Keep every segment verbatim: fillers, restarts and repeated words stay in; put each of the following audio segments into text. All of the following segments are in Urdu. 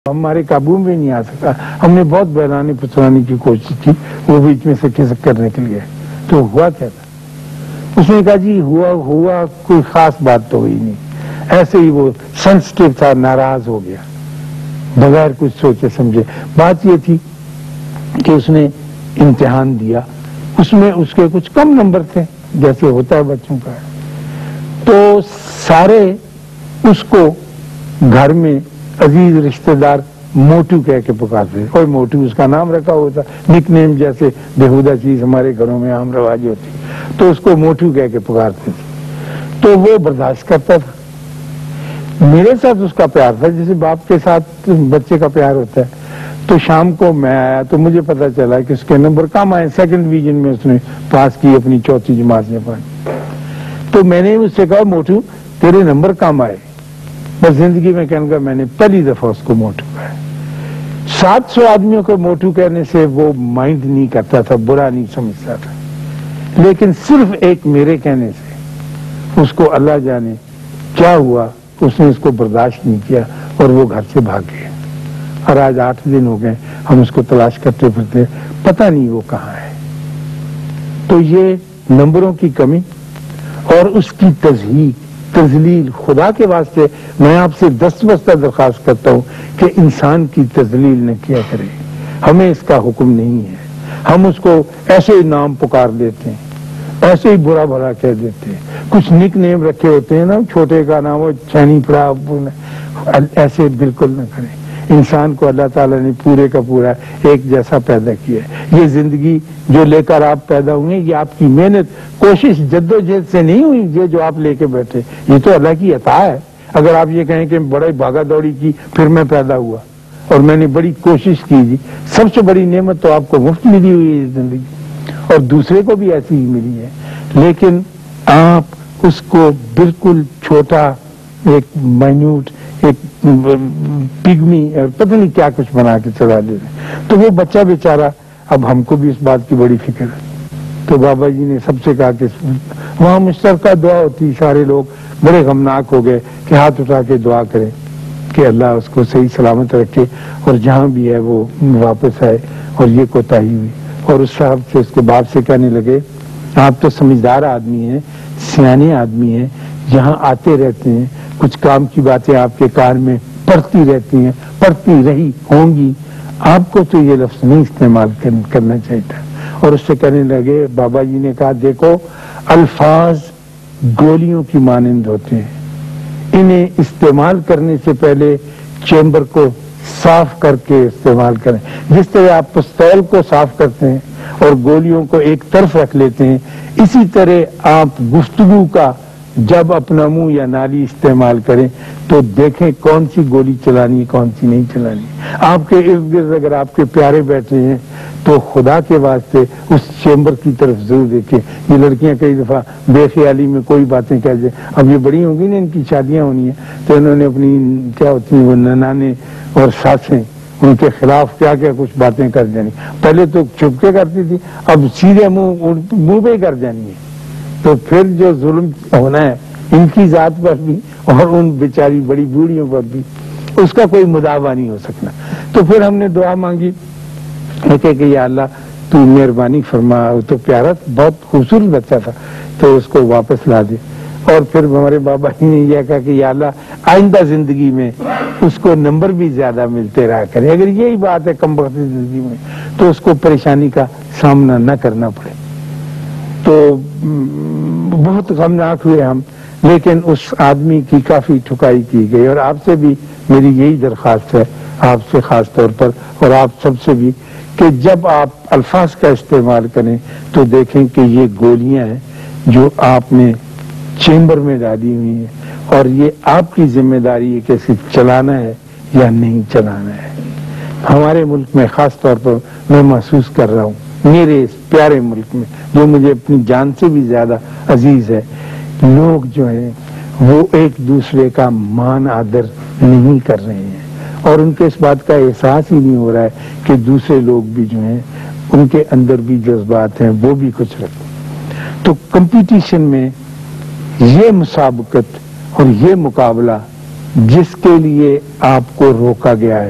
ہمارے قابو میں نہیں آ سکا. ہم نے بہت بہلانے پھسلانے کی کوشش کی, وہ بیچ میں سے کھسک کر نکل گیا. تو ہوا کیا تھا؟ اس نے کہا جی ہوا ہوا کوئی خاص بات تو ہوئی نہیں, ایسے ہی وہ سینسٹیو تھا, ناراض ہو گیا بغیر کچھ سوچے سمجھے. بات یہ تھی کہ اس نے امتحان دیا, اس میں اس کے کچھ کم نمبر تھے جیسے ہوتا ہے بچوں کا, تو سارے اس کو گھر میں عزیز رشتہ دار موٹو کہہ کے پکارتے, کوئی موٹو اس کا نام رکھا ہوتا, نک نیم جیسے بےہودہ چیز ہمارے گھروں میں عام رواج ہوتی, تو اس کو موٹو کہہ کے پکارتے تھے. تو وہ برداشت کرتا تھا. میرے ساتھ اس کا پیار تھا جیسے باپ کے ساتھ بچے کا پیار ہوتا ہے. تو شام کو میں آیا تو مجھے پتا چلا کہ اس کے نمبر کم آئے, سیکنڈ ڈویژن میں اس نے پاس کی اپنی چوتھی جماعت میں پڑھی. تو میں نے اس سے کہا موٹو تیرے نمبر کم آئے. بس زندگی میں کہنے کا میں نے پہلی دفعہ اس کو موٹو کہا. سات سو آدمیوں کو موٹو کہنے سے وہ مائنڈ نہیں کرتا تھا, برا نہیں سمجھتا تھا, لیکن صرف ایک میرے کہنے سے اس کو اللہ جانے کیا ہوا, اس نے اس کو برداشت نہیں کیا اور وہ گھر سے بھاگ گیا. اور آج آٹھ دن ہو گئے ہم اس کو تلاش کرتے پھرتے, پتہ نہیں وہ کہاں ہے. تو یہ نمبروں کی کمی اور اس کی تضحیق تذلیل, خدا کے واسطے میں آپ سے دست بستہ درخواست کرتا ہوں کہ انسان کی تذلیل نہ کیا کرے. ہمیں اس کا حکم نہیں ہے. ہم اس کو ایسے ہی نام پکار دیتے ہیں, ایسے ہی برا بھلا کہہ دیتے ہیں. کچھ نک نیم رکھے ہوتے ہیں نا, چھوٹے کا نام وہ چینی پڑا, ایسے بالکل نہ کریں. انسان کو اللہ تعالیٰ نے پورے کا پورا ایک جیسا پیدا کیا ہے. یہ زندگی جو لے کر آپ پیدا ہوئے, یہ آپ کی محنت کوشش جد و جہد سے نہیں ہوئی. یہ جو آپ لے کے بیٹھے یہ تو اللہ کی عطا ہے. اگر آپ یہ کہیں کہ بڑے بھاگا دوڑی کی پھر میں پیدا ہوا اور میں نے بڑی کوشش کی, جی سب سے بڑی نعمت تو آپ کو مفت ملی ہوئی ہے زندگی, اور دوسرے کو بھی ایسی ہی ملی ہے. لیکن آپ اس کو بالکل چھوٹا, ایک مائنیوٹ, ایک پگمی اور پتہ نہیں کیا کچھ بنا کے چلا دے رہے. تو وہ بچہ بیچارہ, اب ہم کو بھی اس بات کی بڑی فکر ہے. تو بابا جی نے سب سے کہا کہ وہاں مشترکہ دعا ہوتی, سارے لوگ بڑے غمناک ہو گئے کہ ہاتھ اٹھا کے دعا کریں کہ اللہ اس کو صحیح سلامت رکھے اور جہاں بھی ہے وہ واپس آئے. اور یہ کوتاہی ہوئی. اور اس صاحب سے, اس کے باپ سے کہنے لگے آپ تو سمجھدار آدمی ہیں, سیانے آدمی ہیں, یہاں آتے رہتے ہیں, کچھ کام کی باتیں آپ کے کار میں پڑتی رہتی ہیں, پڑتی رہی ہوں گی, آپ کو تو یہ لفظ نہیں استعمال کرنا چاہیے تھا. اور اس سے کہنے لگے, بابا جی نے کہا دیکھو الفاظ گولیوں کی مانند ہوتے ہیں, انہیں استعمال کرنے سے پہلے چیمبر کو صاف کر کے استعمال کریں. جس طرح آپ پستول کو صاف کرتے ہیں اور گولیوں کو ایک طرف رکھ لیتے ہیں, اسی طرح آپ گفتگو کا جب اپنا منہ یا نالی استعمال کریں تو دیکھیں کون سی گولی چلانی ہے کون سی نہیں چلانی. آپ کے ارد گرد اگر آپ کے پیارے بیٹھے ہیں تو خدا کے واسطے اس چیمبر کی طرف ضرور دیکھیں. یہ لڑکیاں کئی دفعہ بے خیالی میں کوئی باتیں کہہ دیں, اب یہ بڑی ہوں گی نا, ان کی شادیاں ہونی ہیں, تو انہوں نے اپنی کیا ہوتی ہیں وہ ننانے اور ساسیں, ان کے خلاف کیا کیا کچھ باتیں کر جانی. پہلے تو چھپ کے کرتی تھی, اب سیدھے منہ منہ پہ ہی کر جانی ہے. تو پھر جو ظلم ہونا ہے ان کی ذات پر بھی اور ان بیچاری بڑی بوڑھیوں پر بھی, اس کا کوئی مداوع نہیں ہو سکنا. تو پھر ہم نے دعا مانگی کہ یا اللہ تو مہربانی فرما. تو پیارا بہت خوبصورت بچہ تھا, تو اس کو واپس لا دے. اور پھر ہمارے بابا جی نے یہ کہا کہ یا اللہ آئندہ زندگی میں اس کو نمبر بھی زیادہ ملتے رہا کرے. اگر یہی بات ہے کم وقت زندگی میں تو اس کو پریشانی کا سامنا نہ کرنا پڑے. تو بہت غمناک ہوئے ہم, لیکن اس آدمی کی کافی ٹھکائی کی گئی. اور آپ سے بھی میری یہی درخواست ہے, آپ سے خاص طور پر اور آپ سب سے بھی, کہ جب آپ الفاظ کا استعمال کریں تو دیکھیں کہ یہ گولیاں ہیں جو آپ نے چیمبر میں ڈالی ہوئی ہیں, اور یہ آپ کی ذمہ داری ہے کہ صرف چلانا ہے یا نہیں چلانا ہے. ہمارے ملک میں خاص طور پر میں محسوس کر رہا ہوں, میرے اس پیارے ملک میں جو مجھے اپنی جان سے بھی زیادہ عزیز ہے, لوگ جو ہیں وہ ایک دوسرے کا مان آدر نہیں کر رہے ہیں, اور ان کے اس بات کا احساس ہی نہیں ہو رہا ہے کہ دوسرے لوگ بھی جو ہیں ان کے اندر بھی جذبات ہیں, وہ بھی کچھ رکھتے. تو کمپٹیشن میں یہ مسابقت اور یہ مقابلہ جس کے لیے آپ کو روکا گیا ہے,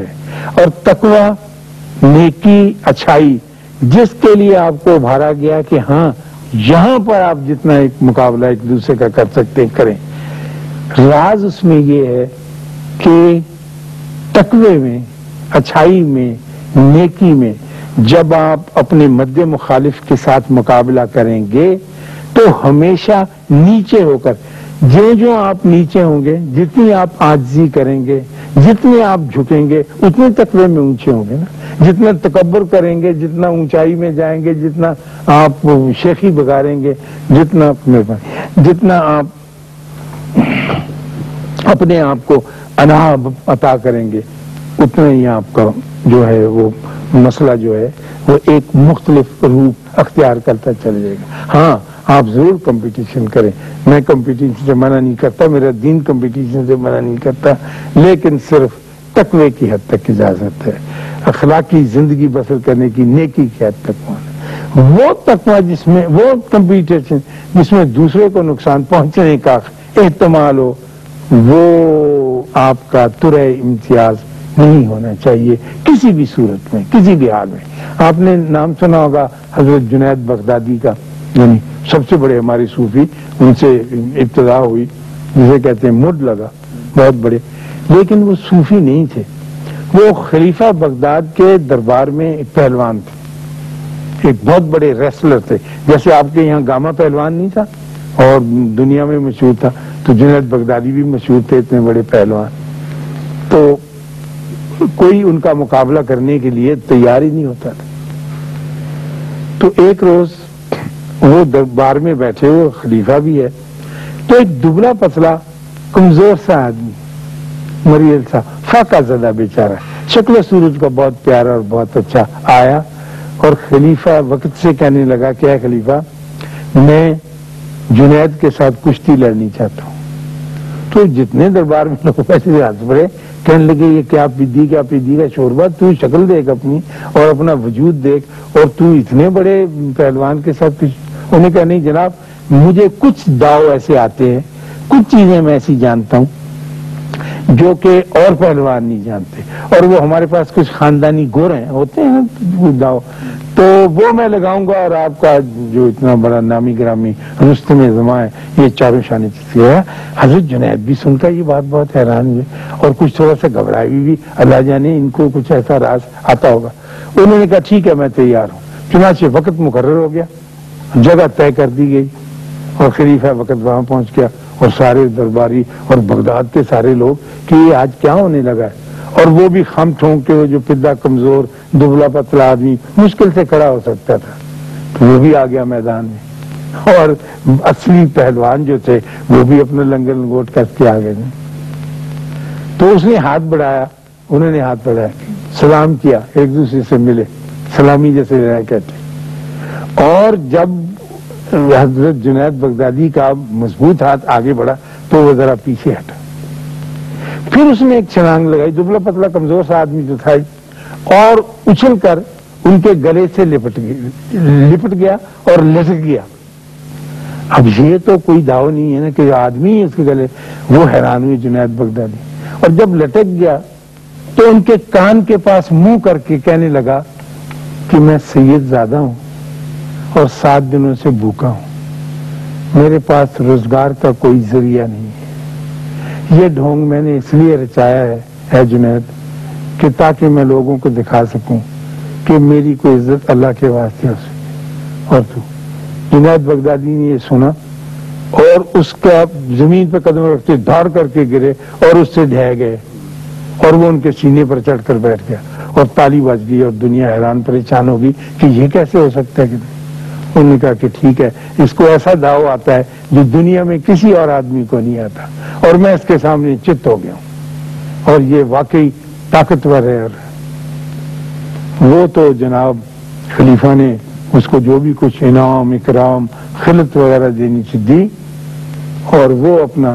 اور تقوی نیکی اچھائی جس کے لیے آپ کو ابھارا گیا کہ ہاں یہاں پر آپ جتنا ایک مقابلہ ایک دوسرے کا کر سکتے کریں. راز اس میں یہ ہے کہ تقوی میں اچھائی میں نیکی میں جب آپ اپنے مد مخالف کے ساتھ مقابلہ کریں گے تو ہمیشہ نیچے ہو کر جو جو آپ نیچے ہوں گے جتنی آپ عاجزی کریں گے جتنے آپ جھکیں گے اتنے تقوی میں اونچے ہوں گے نا. جتنا تکبر کریں گے جتنا اونچائی میں جائیں گے جتنا آپ شیخی بگاریں گے جتنا جتنا آپ اپنے آپ کو انا عطا کریں گے اتنا ہی آپ کا جو ہے وہ مسئلہ جو ہے وہ ایک مختلف روپ اختیار کرتا چلے جائے گا. ہاں آپ ضرور کمپٹیشن کریں, میں کمپٹیشن سے منع نہیں کرتا, میرا دین کمپٹیشن سے منع نہیں کرتا, لیکن صرف تقوی کی حد تک اجازت ہے, اخلاقی زندگی بسر کرنے کی نیکی کی حد تک. وہ تقوی جس میں وہ کمپٹیشن جس میں دوسرے کو نقصان پہنچنے کا احتمال ہو وہ آپ کا ترے امتیاز نہیں ہونا چاہیے کسی بھی صورت میں کسی بھی حال میں. آپ نے نام سنا ہوگا حضرت جنید بغدادی کا, یعنی سب سے بڑے ہمارے صوفی, ان سے ابتدا ہوئی جسے کہتے ہیں مڈ لگا, بہت بڑے, لیکن وہ صوفی نہیں تھے, وہ خلیفہ بغداد کے دربار میں ایک پہلوان تھے, ایک بہت بڑے ریسلر تھے. جیسے آپ کے یہاں گاما پہلوان نہیں تھا اور دنیا میں مشہور تھا, تو جنید بغدادی بھی مشہور تھے, اتنے بڑے پہلوان. تو کوئی ان کا مقابلہ کرنے کے لیے تیار ہی نہیں ہوتا تھا. تو ایک روز وہ دربار میں بیٹھے, وہ خلیفہ بھی ہے, تو ایک دبلا پتلا کمزور سا آدمی, مریض سا, فاقہ زدہ بیچارہ, شکل و صورت کا بہت پیارا اور بہت اچھا, آیا اور خلیفہ وقت سے کہنے لگا کہ اے خلیفہ میں جنید کے ساتھ کشتی لڑنی چاہتا ہوں. تو جتنے دربار میں لوگ ایسے ہاتھ پڑے, کہنے لگے یہ کیا پیدی کیا پیدی کا شوربہ, تو شکل دیکھ اپنی اور اپنا وجود دیکھ, اور تو اتنے بڑے پہلوان کے ساتھ. انہوں نے کہا نہیں جناب, مجھے کچھ داؤ ایسے آتے ہیں, کچھ چیزیں میں ایسی جانتا ہوں جو کہ اور پہلوان نہیں جانتے, اور وہ ہمارے پاس کچھ خاندانی گورے ہوتے ہیں داؤ, تو وہ میں لگاؤں گا اور آپ کا جو اتنا بڑا نامی گرامی رستم زماں ہے یہ چاروں شانے چیزیں ہے. حضرت جنید بھی سن کر یہ بات بہت حیران ہوئے اور کچھ تھوڑا سا گھبرائی بھی, اللہ جانے ان کو کچھ ایسا راز آتا ہوگا. انہوں نے کہا ٹھیک ہے میں تیار ہوں. چنانچہ وقت مقرر ہو گیا, جگہ طے کر دی گئی اور خلیفہ وقت وہاں پہنچ گیا, اور سارے درباری اور بغداد کے سارے لوگ کہ یہ آج کیا ہونے لگا ہے, اور وہ بھی خم ٹھونک کے, وہ جو پدا کمزور دبلا پتلا آدمی مشکل سے کھڑا ہو سکتا تھا, تو وہ بھی آ گیا میدان میں, اور اصلی پہلوان جو تھے وہ بھی اپنا لنگر لنگوٹ کر کے آ گئے. تو اس نے ہاتھ بڑھایا, انہوں نے ہاتھ بڑھایا, سلام کیا, ایک دوسرے سے ملے, سلامی جیسے کہتے. اور جب حضرت جنید بغدادی کا مضبوط ہاتھ آگے بڑھا تو وہ ذرا پیچھے ہٹا, پھر اس نے ایک چھلانگ لگائی, دبلا پتلا کمزور سا آدمی جو تھا, اور اچھل کر ان کے گلے سے لپٹ گیا لپٹ گیا اور لسک گیا. اب یہ تو کوئی داؤ نہیں ہے نا کہ آدمی ہی اس کے گلے. وہ حیران ہوئی جنید بغدادی, اور جب لٹک گیا تو ان کے کان کے پاس منہ کر کے کہنے لگا کہ میں سید زادہ ہوں اور سات دنوں سے بھوکا ہوں, میرے پاس روزگار کا کوئی ذریعہ نہیں ہے. یہ ڈھونگ میں نے اس لیے رچایا ہے اے جنید کہ تاکہ میں لوگوں کو دکھا سکوں کہ میری کوئی عزت اللہ کے واسطے ہو سکے. اور تو جنید بغدادی نے یہ سنا اور اس کا زمین پہ قدم رکھتے دھاڑ کر کے گرے اور اس سے ڈھہ گئے, اور وہ ان کے سینے پر چڑھ کر بیٹھ گیا, اور تالی بج گئی, اور دنیا حیران پریشان ہوگی کہ یہ کیسے ہو سکتا ہے. کہ انہوں نے کہا کہ ٹھیک ہے, اس کو ایسا داؤ آتا ہے جو دنیا میں کسی اور آدمی کو نہیں آتا, اور میں اس کے سامنے چت ہو گیا ہوں, اور یہ واقعی طاقتور ہے. اور وہ تو جناب خلیفہ نے اس کو جو بھی کچھ انعام اکرام خلط وغیرہ دینی چاہیے دی, اور وہ اپنا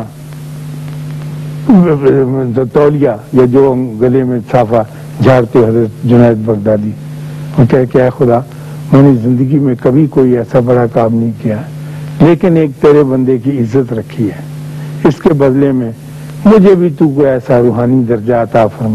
تولیہ یا جو گلے میں صافہ جھاڑتے حضرت جنید بغدادی, وہ کہہ کہ اے خدا میں نے زندگی میں کبھی کوئی ایسا بڑا کام نہیں کیا, لیکن ایک تیرے بندے کی عزت رکھی ہے, اس کے بدلے میں مجھے بھی تو کوئی ایسا روحانی درجہ عطا فرما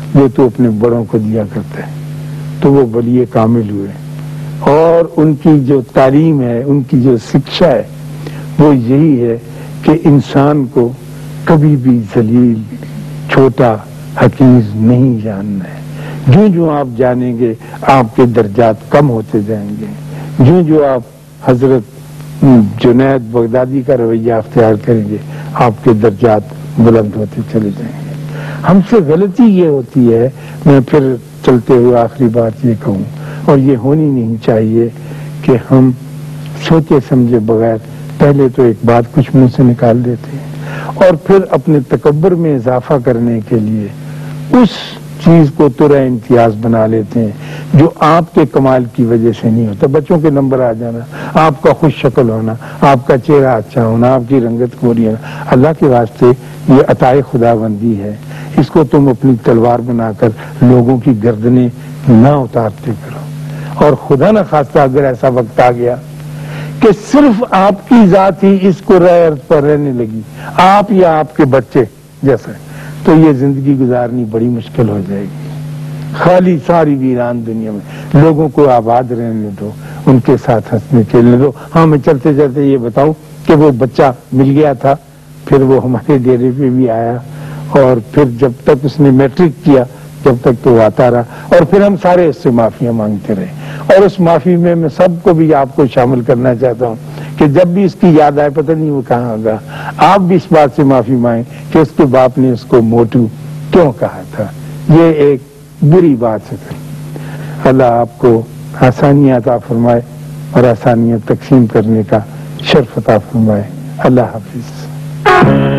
جو تو اپنے بڑوں کو دیا کرتا ہے، تو وہ ولی کامل ہوئے. اور ان کی جو تعلیم ہے، ان کی جو شکشا ہے، وہ یہی ہے کہ انسان کو کبھی بھی ذلیل، چھوٹا، حقیر نہیں جاننا ہے. جو جو آپ جانیں گے آپ کے درجات کم ہوتے جائیں گے. جو جو آپ حضرت جنید بغدادی کا رویہ اختیار کریں گے آپ کے درجات بلند ہوتے چلے جائیں گے. ہم سے غلطی یہ ہوتی ہے، میں پھر چلتے ہوئے آخری بات یہ کہوں، اور یہ ہونی نہیں چاہیے، کہ ہم سوچے سمجھے بغیر پہلے تو ایک بات کچھ منہ سے نکال دیتے ہیں، اور پھر اپنے تکبر میں اضافہ کرنے کے لیے اس چیز کو ترہ امتیاز بنا لیتے ہیں جو آپ کے کمال کی وجہ سے نہیں ہوتا. بچوں کے نمبر آ جانا، آپ کا خوش شکل ہونا، آپ کا چہرہ اچھا ہونا، آپ کی رنگت گوری ہونا، اللہ کے واسطے یہ عطائے خدا بندی ہے. اس کو تم اپنی تلوار بنا کر لوگوں کی گردنیں نہ اتارتے کرو. اور خدا نہ خواستہ اگر ایسا وقت آ گیا کہ صرف آپ کی ذات ہی اس کو رہ پر رہنے لگی، آپ یا آپ کے بچے جیسے، تو یہ زندگی گزارنی بڑی مشکل ہو جائے گی. خالی ساری ویران دنیا میں لوگوں کو آباد رہنے دو، ان کے ساتھ ہنسنے کھیلنے دو. ہاں میں چلتے چلتے یہ بتاؤں کہ وہ بچہ مل گیا تھا، پھر وہ ہمارے ڈیرے پہ بھی آیا، اور پھر جب تک اس نے میٹرک کیا جب تک تو آتا رہا، اور پھر ہم سارے اس سے معافیاں مانگتے رہے. اور اس معافی میں میں سب کو بھی آپ کو شامل کرنا چاہتا ہوں کہ جب بھی اس کی یاد آئے، پتہ نہیں وہ کہاں ہوگا، آپ بھی اس بات سے معافی مانگیں کہ اس کے باپ نے اس کو موٹو کیوں کہا تھا. یہ ایک بری بات ہے. اللہ آپ کو آسانیاں عطا فرمائے اور آسانیاں تقسیم کرنے کا شرف عطا فرمائے. اللہ حافظ.